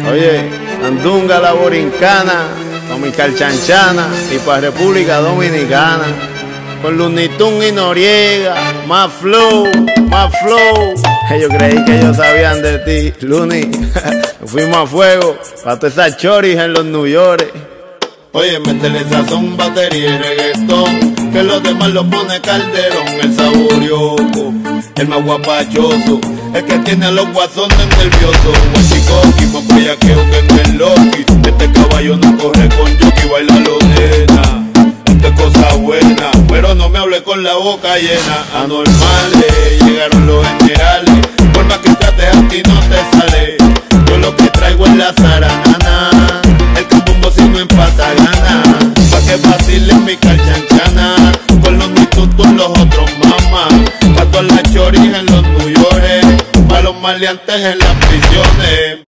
Oye, Andunga la Borincana, Dominicana Chanchana y para República Dominicana. Con Lunitun y Noriega, más flow, más flow. Yo creí que ellos sabían de ti, Luni. Fuimos a fuego, para todas esas choris en los New York. Oye, métele sazón, batería y reggaetón, que los demás lo pone Calderón. El saborioco, el más guapachoso, el que tiene a los guasones nerviosos. Guachicoqui, más bellaqueo que en el Loki. Este caballo no corre con jockey, baila lo nena. Esto es cosa buena, pero no me hable con la boca llena. Anormales, llegaron los generales, por más que trates a ti no te sale. Yo lo que traigo es la zaranana, el cambumbo si no empata gana. Pa' que vacilen mi calchanchana, con los mitutos los otros mamás. Pa' todas las choris en los New York, pa' los maleantes en las prisiones.